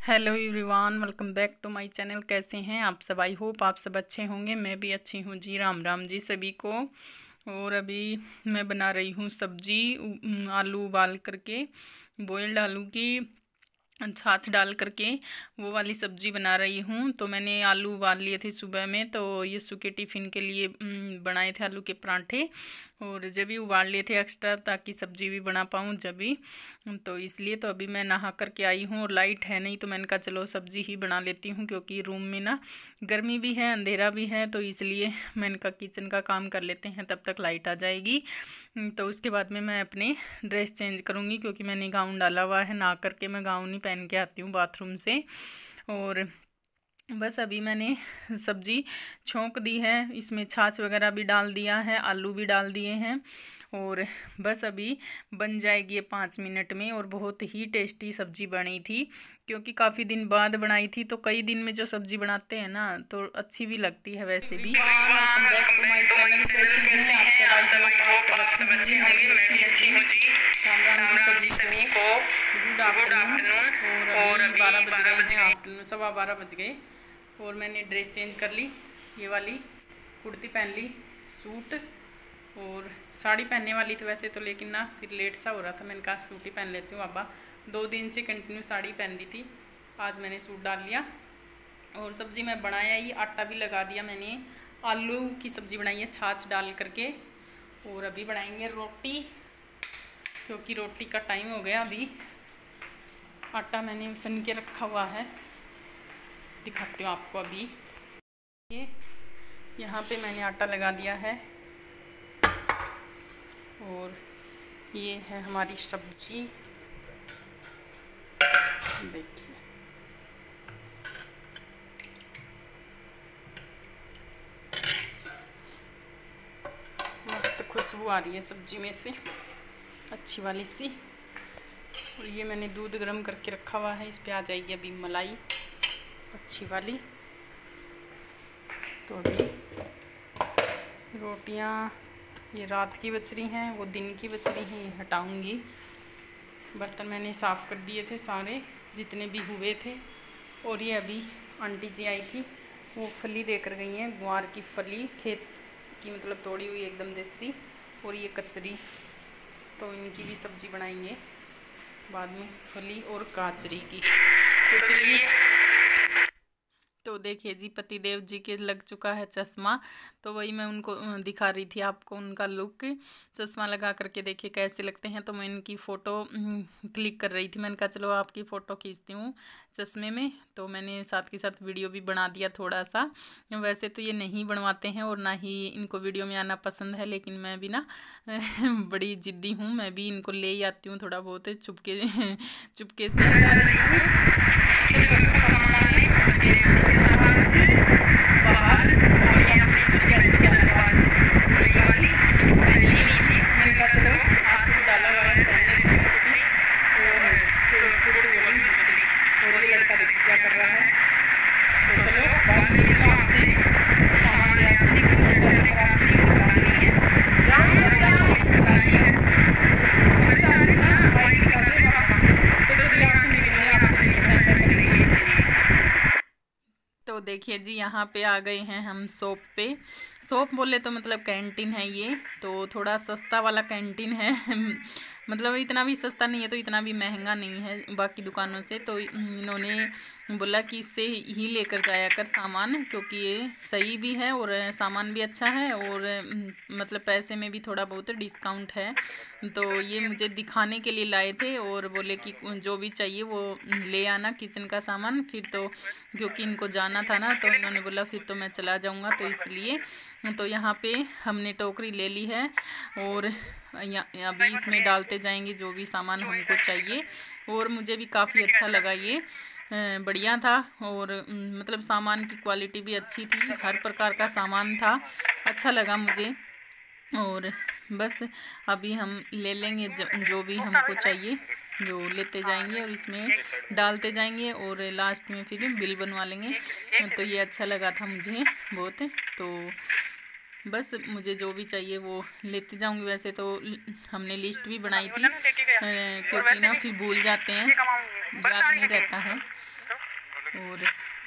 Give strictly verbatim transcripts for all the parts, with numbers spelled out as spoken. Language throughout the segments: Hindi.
Hello everyone, welcome back to my channel. कैसे हैं आप सब? आई होप आप सब अच्छे होंगे। मैं भी अच्छी हूँ जी। राम राम जी सभी को। और अभी मैं बना रही हूँ सब्जी, आलू उबाल करके, बॉइल्ड आलू की छाछ डाल करके वो वाली सब्ज़ी बना रही हूँ। तो मैंने आलू उबाल लिए थे सुबह में, तो ये सूखे टिफ़िन के लिए बनाए थे आलू के पराठे। और जब भी उबाल लिए थे एक्स्ट्रा, ताकि सब्ज़ी भी बना पाऊँ जब भी, तो इसलिए। तो अभी मैं नहा करके आई हूँ और लाइट है नहीं, तो मैंने कहा चलो सब्ज़ी ही बना लेती हूँ, क्योंकि रूम में ना गर्मी भी है, अंधेरा भी है। तो इसलिए मैंने कहा किचन का काम कर लेते हैं, तब तक लाइट आ जाएगी। तो उसके बाद में मैं अपने ड्रेस चेंज करूँगी, क्योंकि मैंने गाउन डाला हुआ है। नहा करके मैं गाउन ही पहन के आती हूँ बाथरूम से। और बस अभी मैंने सब्ज़ी छोंक दी है, इसमें छाछ वगैरह भी डाल दिया है, आलू भी डाल दिए हैं। और बस अभी बन जाएगी ये पाँच मिनट में। और बहुत ही टेस्टी सब्ज़ी बनी थी, क्योंकि काफ़ी दिन बाद बनाई थी। तो कई दिन में जो सब्ज़ी बनाते हैं ना, तो अच्छी भी लगती है वैसे भी। Good afternoon. और अभी बारह बज गए हैं, आफ्टरनून सवा बारह बज गए। और मैंने ड्रेस चेंज कर ली, ये वाली कुर्ती पहन ली, सूट। और साड़ी पहनने वाली थी वैसे तो, लेकिन ना फिर लेट सा हो रहा था, मैंने कहा सूट ही पहन लेती हूँ। अब्बा दो दिन से कंटिन्यू साड़ी पहन रही थी, आज मैंने सूट डाल लिया। और सब्ज़ी मैं बनाया ही, आटा भी लगा दिया मैंने। आलू की सब्ज़ी बनाई है छाछ डाल करके। और अभी बनाएंगे रोटी, क्योंकि रोटी का टाइम हो गया। अभी आटा मैंने उसन के रखा हुआ है, दिखाती हूँ आपको। अभी ये यहाँ पे मैंने आटा लगा दिया है। और ये है हमारी सब्जी, देखिए। मस्त खुशबू आ रही है सब्जी में से, अच्छी वाली सी। और ये मैंने दूध गर्म करके रखा हुआ है, इस पे आ जाएगी अभी मलाई अच्छी वाली। तो अभी रोटियां ये रात की बच रही हैं, वो दिन की बच रही हैं, ये हटाऊंगी। बर्तन मैंने साफ़ कर दिए थे सारे, जितने भी हुए थे। और ये अभी आंटी जी आई थी, वो फली देकर गई हैं, ग्वार की फली, खेत की मतलब तोड़ी हुई एकदम देसी। और ये कचरी, तो इनकी भी सब्ज़ी बनाएंगे बाद में, फली और काचरी की। तो चलिए, तो देखिए जी, पतिदेव जी के लग चुका है चश्मा। तो वही मैं उनको दिखा रही थी आपको, उनका लुक। चश्मा लगा करके देखिए कैसे लगते हैं। तो मैं इनकी फ़ोटो क्लिक कर रही थी, मैंने कहा चलो आपकी फ़ोटो खींचती हूँ चश्मे में। तो मैंने साथ के साथ वीडियो भी बना दिया थोड़ा सा। वैसे तो ये नहीं बनवाते हैं और ना ही इनको वीडियो में आना पसंद है, लेकिन मैं भी ना बड़ी ज़िद्दी हूँ, मैं भी इनको ले ही आती हूँ थोड़ा बहुत चुपके चुपके से। तो देखिए जी, यहाँ पे आ गए हैं हम शॉप पे। शॉप बोले तो मतलब कैंटीन है ये, तो थोड़ा सस्ता वाला कैंटीन है। मतलब इतना भी सस्ता नहीं है, तो इतना भी महंगा नहीं है बाकी दुकानों से। तो इन्होंने बोला कि इससे ही लेकर जाया कर सामान, क्योंकि ये सही भी है और सामान भी अच्छा है, और मतलब पैसे में भी थोड़ा बहुत डिस्काउंट है। तो ये मुझे दिखाने के लिए लाए थे, और बोले कि जो भी चाहिए वो ले आना किचन का सामान। फिर तो क्योंकि इनको जाना था ना, तो इन्होंने बोला फिर तो मैं चला जाऊँगा, तो इसलिए। तो यहाँ पे हमने टोकरी ले ली है, और अभी इसमें डालते जाएंगे जो भी सामान हमको चाहिए। और मुझे भी काफ़ी अच्छा लगा, ये बढ़िया था। और मतलब सामान की क्वालिटी भी अच्छी थी, हर प्रकार का सामान था, अच्छा लगा मुझे। और बस अभी हम ले लेंगे जो, जो भी हमको चाहिए, जो लेते जाएंगे और इसमें डालते जाएंगे, और लास्ट में फिर बिल बनवा लेंगे। तो ये अच्छा लगा था मुझे बहुत। तो बस मुझे जो भी चाहिए वो लेते जाऊंगी। वैसे तो हमने लिस्ट भी बनाई थी, क्योंकि ना फिर भूल जाते हैं, याद नहीं रहता है। और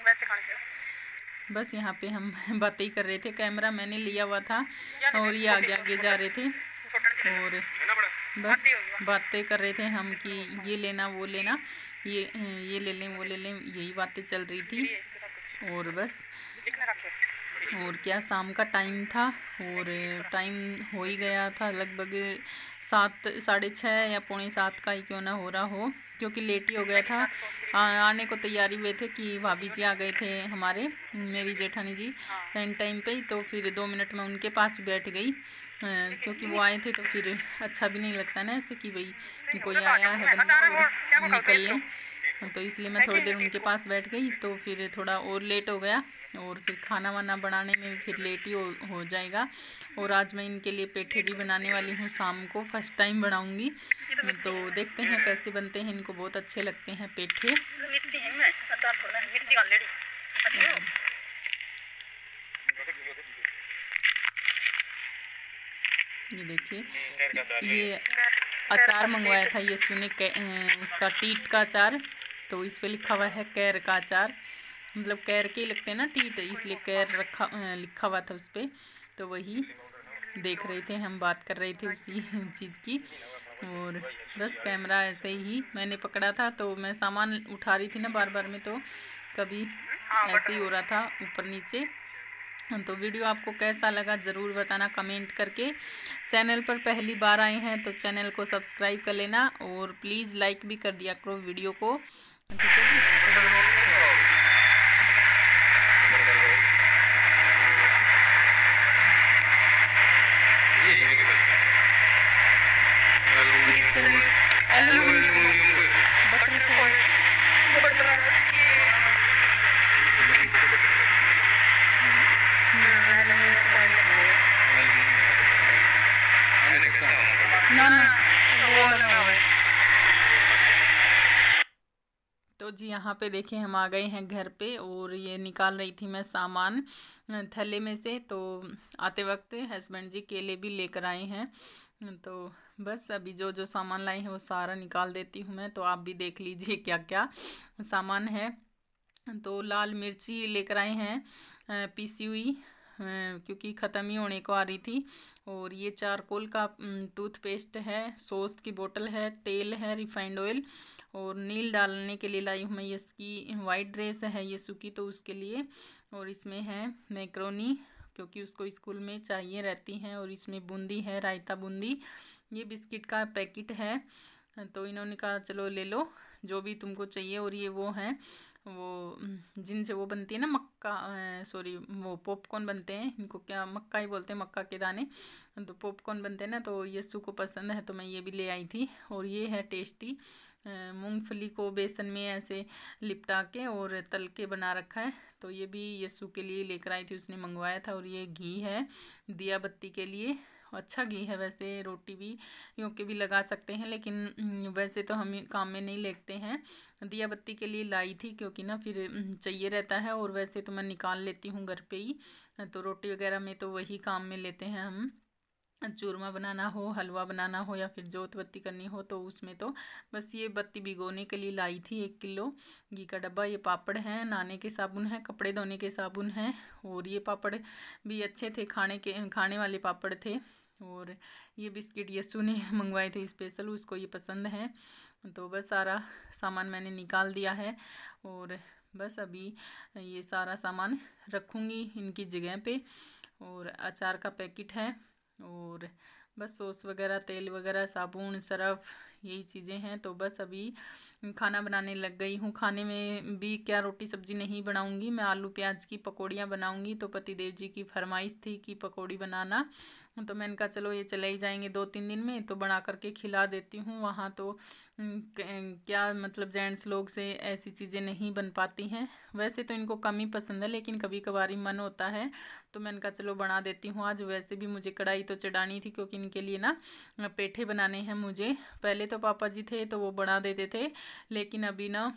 बस यहाँ पे हम बातें ही कर रहे थे। कैमरा मैंने लिया हुआ था और ये आगे आगे जा रहे थे और बस बातें कर रहे थे हम कि ये लेना वो लेना, ये ये ले लें वो ले लें, यही बातें चल रही थी। और बस और क्या, शाम का टाइम था और टाइम हो ही गया था लगभग सात साढ़े छः या पौने सात का ही क्यों ना हो रहा हो, क्योंकि लेट ही हो गया था। आ, आने को तैयारी हुए थे कि भाभी जी आ गए थे हमारे, मेरी जेठानी जी एंड टाइम पे ही, तो फिर दो मिनट में उनके पास बैठ गई क्योंकि वो आए थे। तो फिर अच्छा भी नहीं लगता ना ऐसे कि भाई कोई आया है बंदा निकल लें, तो इसलिए मैं थोड़ी देर उनके पास बैठ गई। तो फिर थोड़ा और लेट हो गया और फिर खाना वाना बनाने में फिर लेट ही हो, हो जाएगा। और आज मैं इनके लिए पेठे भी बनाने वाली हूँ, शाम को फर्स्ट टाइम बनाऊँगी, तो देखते हैं कैसे बनते हैं। इनको बहुत अच्छे लगते हैं पेठे। ये देखिए, ये अचार मंगवाया था ये सुने उसका टीट का अचार, तो इस पे लिखा हुआ है कैर का अचार, मतलब कैर के ही लगते हैं ना टीट, इसलिए कैर रखा लिखा हुआ था उस पर। तो वही देख रहे थे हम, बात कर रहे थे उसी चीज़ की। और बस कैमरा ऐसे ही मैंने पकड़ा था, तो मैं सामान उठा रही थी ना बार बार में, तो कभी ऐसे ही हो रहा था ऊपर नीचे। तो वीडियो आपको कैसा लगा ज़रूर बताना कमेंट करके। चैनल पर पहली बार आए हैं तो चैनल को सब्सक्राइब कर लेना और प्लीज़ लाइक भी कर दिया करो वीडियो को, ठीक है। तो जी यहाँ पे देखिए हम आ गए हैं घर पे और ये निकाल रही थी मैं सामान थैले में से, तो आते वक्त हस्बैंड जी केले भी लेकर आए हैं। तो बस अभी जो जो सामान लाए हैं वो सारा निकाल देती हूँ मैं, तो आप भी देख लीजिए क्या क्या सामान है। तो लाल मिर्ची लेकर आए हैं पीसी हुई, क्योंकि ख़त्म ही होने को आ रही थी। और ये चारकोल का टूथपेस्ट है, सॉस की बोतल है, तेल है रिफाइंड ऑयल, और नील डालने के लिए लाई हूँ मैं। ये इसकी वाइट ड्रेस है ये सूखी, तो उसके लिए। और इसमें है मैक्रोनी, क्योंकि उसको स्कूल में चाहिए रहती हैं। और इसमें बूंदी है, रायता बूंदी। ये बिस्किट का पैकेट है, तो इन्होंने कहा चलो ले लो जो भी तुमको चाहिए। और ये वो हैं वो जिनसे वो बनती है ना मक्का, सॉरी वो पॉपकॉर्न बनते हैं, इनको क्या मक्का ही बोलते हैं, मक्का के दाने, तो पॉपकॉर्न बनते हैं ना, तो यस्सु को पसंद है तो मैं ये भी ले आई थी। और ये है टेस्टी, मूंगफली को बेसन में ऐसे लिपटा के और तल के बना रखा है, तो ये भी यस्सु के लिए लेकर आई थी, उसने मंगवाया था। और ये घी है दिया बत्ती के लिए, अच्छा घी है वैसे, रोटी भी यूँ के भी लगा सकते हैं, लेकिन वैसे तो हम काम में नहीं लेते हैं। दिया बत्ती के लिए लाई थी क्योंकि ना फिर चाहिए रहता है, और वैसे तो मैं निकाल लेती हूँ घर पे ही, तो रोटी वगैरह में तो वही काम में लेते हैं हम। चूरमा बनाना हो, हलवा बनाना हो, या फिर जोत बत्ती करनी हो, तो उसमें तो बस ये बत्ती भिगोने के लिए लाई थी एक किलो घी का डब्बा। ये पापड़ हैं, नहाने के साबुन है, कपड़े धोने के साबुन है, और ये पापड़ भी अच्छे थे, खाने के खाने वाले पापड़ थे। और ये बिस्किट यस्सु ने मंगवाए थे स्पेशल, उसको ये पसंद है। तो बस सारा सामान मैंने निकाल दिया है, और बस अभी ये सारा सामान रखूँगी इनकी जगह पे। और अचार का पैकेट है, और बस सॉस वगैरह, तेल वगैरह, साबुन, सरफ, यही चीज़ें हैं। तो बस अभी खाना बनाने लग गई हूँ। खाने में भी क्या रोटी सब्जी नहीं बनाऊँगी मैं, आलू प्याज की पकौड़ियाँ बनाऊँगी। तो पतिदेव जी की फरमाइश थी कि पकौड़ी बनाना, तो मैंने कहा चलो ये चले ही जाएंगे दो तीन दिन में, तो बना करके खिला देती हूँ। वहाँ तो क्या मतलब जेंट्स लोग से ऐसी चीज़ें नहीं बन पाती हैं, वैसे तो इनको कम ही पसंद है, लेकिन कभी कभार ही मन होता है, तो मैंने कहा चलो बना देती हूँ आज। वैसे भी मुझे कढ़ाई तो चढ़ानी थी, क्योंकि इनके लिए ना पेठे बनाने हैं मुझे। पहले तो पापा जी थे तो वो बना देते थे, लेकिन अभी ना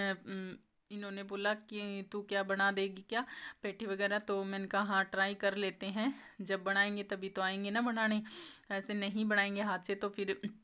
इन्होंने बोला कि तू क्या बना देगी क्या पेठी वगैरह, तो मैंने कहा हाँ ट्राई कर लेते हैं, जब बनाएंगे तभी तो आएंगे ना बनाने, ऐसे नहीं बनाएंगे हाथ से तो फिर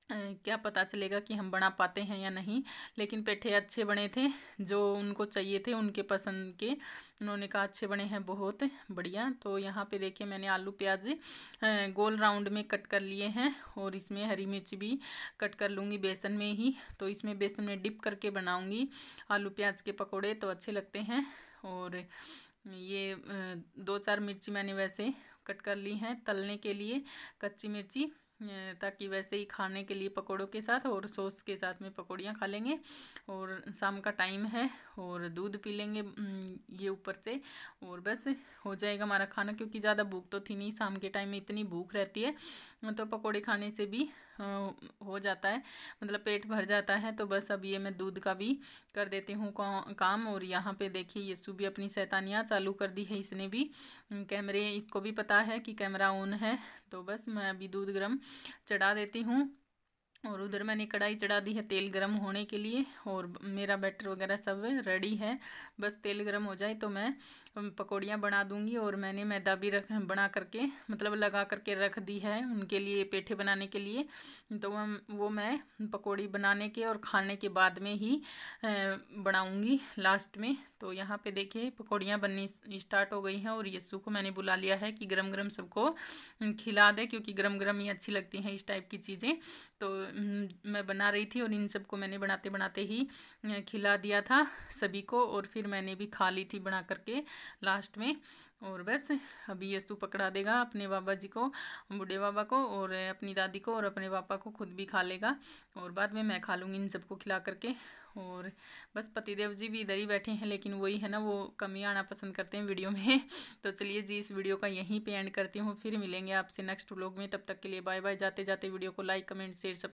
क्या पता चलेगा कि हम बना पाते हैं या नहीं। लेकिन पेठे अच्छे बने थे, जो उनको चाहिए थे, उनके पसंद के। उन्होंने कहा अच्छे बने हैं, बहुत बढ़िया। तो यहाँ पे देखिए मैंने आलू प्याज गोल राउंड में कट कर लिए हैं, और इसमें हरी मिर्च भी कट कर लूँगी बेसन में ही। तो इसमें बेसन में डिप करके बनाऊँगी आलू प्याज के पकौड़े, तो अच्छे लगते हैं। और ये दो चार मिर्ची मैंने वैसे कट कर ली हैं तलने के लिए, कच्ची मिर्ची, ताकि वैसे ही खाने के लिए पकौड़ों के साथ और सॉस के साथ में पकौड़ियाँ खा लेंगे। और शाम का टाइम है, और दूध पी लेंगे ये ऊपर से, और बस हो जाएगा हमारा खाना। क्योंकि ज़्यादा भूख तो थी नहीं, शाम के टाइम में इतनी भूख रहती है, तो पकौड़े खाने से भी हो जाता है, मतलब पेट भर जाता है। तो बस अब ये मैं दूध का भी कर देती हूँ काम। और यहाँ पे देखिए यीशु भी अपनी शैतानियाँ चालू कर दी है, इसने भी कैमरे, इसको भी पता है कि कैमरा ऑन है। तो बस मैं अभी दूध गर्म चढ़ा देती हूँ, और उधर मैंने कढ़ाई चढ़ा दी है तेल गरम होने के लिए। और मेरा बैटर वगैरह सब रेडी है, बस तेल गरम हो जाए तो मैं पकौड़ियाँ बना दूंगी। और मैंने मैदा भी रख बना करके, मतलब लगा करके रख दी है उनके लिए, पेठे बनाने के लिए। तो वो मैं पकौड़ी बनाने के और खाने के बाद में ही बनाऊंगी लास्ट में। तो यहाँ पे देखिए पकौड़ियाँ बननी स्टार्ट हो गई हैं, और यीशु को मैंने बुला लिया है कि गरम गरम सबको खिला दे, क्योंकि गरम गरम ही अच्छी लगती हैं इस टाइप की चीज़ें। तो मैं बना रही थी, और इन सबको मैंने बनाते बनाते ही खिला दिया था सभी को, और फिर मैंने भी खा ली थी बना करके लास्ट में। और बस अभी यीशु पकड़ा देगा अपने बाबा जी को, बूढ़े बाबा को, और अपनी दादी को, और अपने पापा को, खुद भी खा लेगा, और बाद में मैं खा लूँगी इन सबको खिला करके। और बस पतिदेव जी भी इधर ही बैठे हैं, लेकिन वही है ना, वो कमी आना पसंद करते हैं वीडियो में। तो चलिए जी, इस वीडियो का यहीं पे एंड करती हूँ, फिर मिलेंगे आपसे नेक्स्ट व्लॉग में। तब तक के लिए बाय बाय। जाते जाते वीडियो को लाइक कमेंट शेयर सब